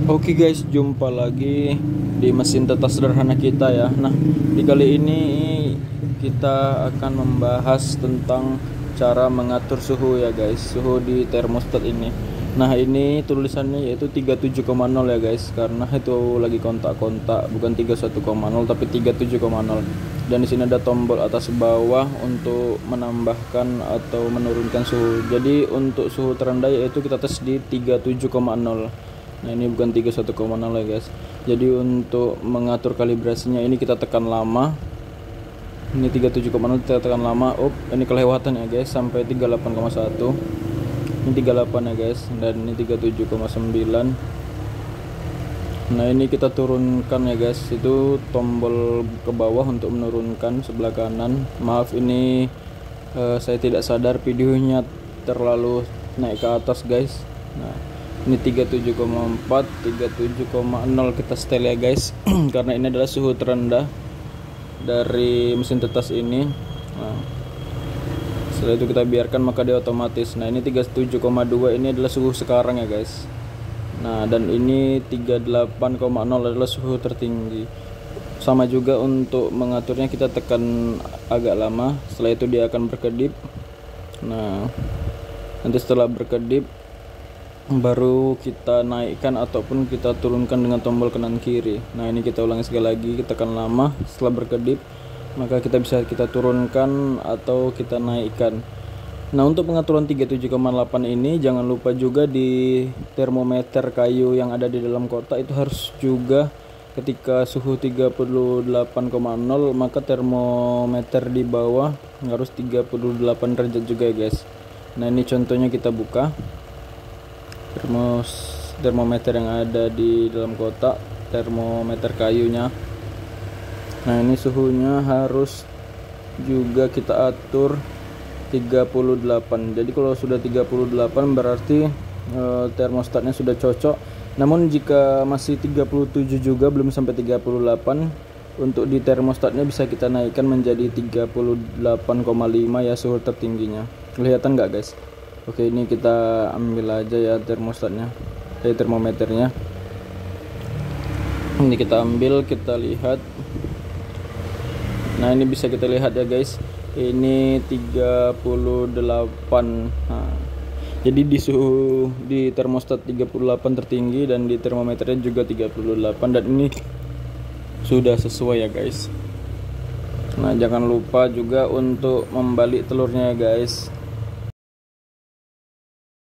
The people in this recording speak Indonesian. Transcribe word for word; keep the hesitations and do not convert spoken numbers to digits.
Oke guys, jumpa lagi di mesin tetas sederhana kita ya. Nah, di kali ini kita akan membahas tentang cara mengatur suhu ya guys, suhu di termostat ini. Nah, ini tulisannya yaitu tiga puluh tujuh koma nol ya guys, karena itu lagi kontak-kontak, bukan tiga puluh satu koma nol tapi tiga puluh tujuh koma nol. Dan di sini ada tombol atas bawah untuk menambahkan atau menurunkan suhu. Jadi untuk suhu terendah yaitu kita tes di tiga puluh tujuh koma nol. Nah, ini bukan tiga puluh satu koma nol ya guys. Jadi untuk mengatur kalibrasinya ini kita tekan lama. Ini tiga puluh tujuh koma nol kita tekan lama. Up, ini kelewatan ya guys sampai tiga puluh delapan koma satu. Ini tiga puluh delapan ya guys, dan ini tiga puluh tujuh koma sembilan. Nah, ini kita turunkan ya guys. Itu tombol ke bawah untuk menurunkan sebelah kanan. Maaf ini eh, saya tidak sadar videonya terlalu naik ke atas guys. Nah, ini tiga puluh tujuh koma empat, tiga puluh tujuh koma nol kita setel ya guys. Karena ini adalah suhu terendah dari mesin tetas ini. Nah, setelah itu kita biarkan maka dia otomatis. Nah, ini tiga puluh tujuh koma dua ini adalah suhu sekarang ya guys. Nah, dan ini tiga puluh delapan koma nol adalah suhu tertinggi. Sama juga untuk mengaturnya kita tekan agak lama. Setelah itu dia akan berkedip. Nah, nanti setelah berkedip baru kita naikkan ataupun kita turunkan dengan tombol kanan kiri. Nah, ini kita ulangi sekali lagi, kita tekan lama. Setelah berkedip maka kita bisa kita turunkan atau kita naikkan. Nah, untuk pengaturan tiga puluh tujuh koma delapan ini jangan lupa juga di termometer kayu yang ada di dalam kotak itu harus juga ketika suhu tiga puluh delapan koma nol maka termometer di bawah harus tiga puluh delapan derajat juga ya guys. Nah, ini contohnya kita buka termos termometer yang ada di dalam kotak, termometer kayunya. Nah, ini suhunya harus juga kita atur tiga puluh delapan. Jadi kalau sudah tiga puluh delapan berarti e, termostatnya sudah cocok. Namun jika masih tiga puluh tujuh juga belum sampai tiga puluh delapan, untuk di termostatnya bisa kita naikkan menjadi tiga puluh delapan koma lima ya suhu tertingginya. Kelihatan nggak guys? Oke, ini kita ambil aja ya termostatnya, eh termometernya. Ini kita ambil, kita lihat. Nah, ini bisa kita lihat ya guys. Ini tiga puluh delapan. Nah, jadi di suhu di termostat tiga puluh delapan tertinggi dan di termometernya juga tiga puluh delapan, dan ini sudah sesuai ya guys. Nah, jangan lupa juga untuk membalik telurnya ya guys.